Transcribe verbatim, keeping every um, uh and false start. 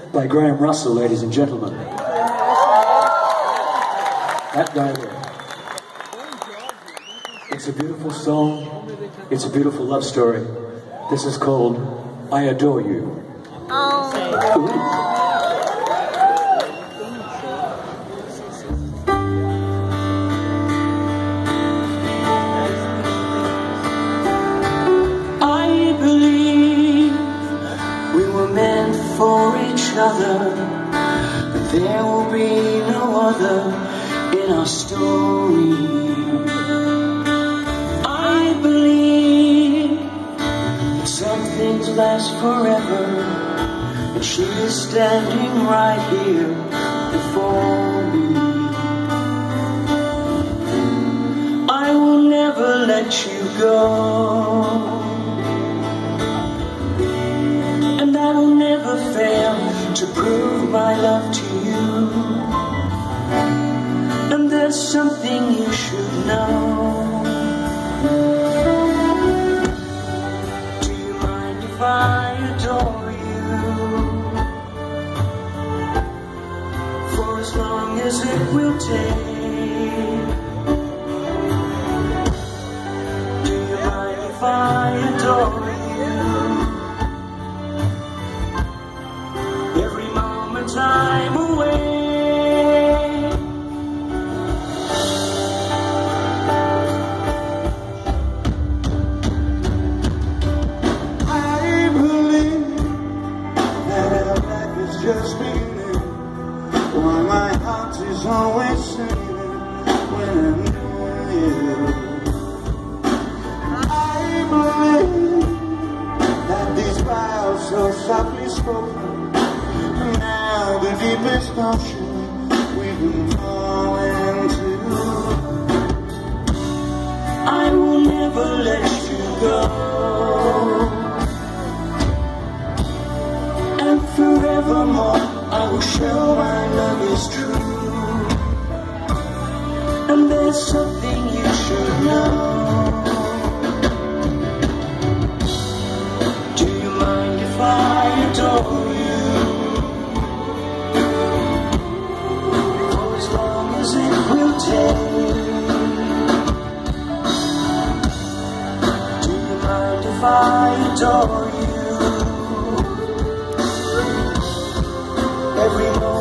by Graham Russell, ladies and gentlemen. That guy there. It's a beautiful song. It's a beautiful love story. This is called I Adore You. Oh. I believe we were meant for each other, but there will be no other in our story. I believe that some things last forever, and she is standing right here before me. I will never let you go, and I will never fail to prove my love to you. And there's something you should know. Do you mind if I adore you? For as long as it will take. Do you mind if I adore you? Every moment I'm away. Just beginning, why my heart is always singing when I'm near you. I believe that these vows so softly spoken, now the deepest ocean we can fall into. I will never let you go, and forevermore I will show my love is true. And there's something you should know. Do you mind if I adore you? For as long as it will take. Do you mind if I adore you? Every moment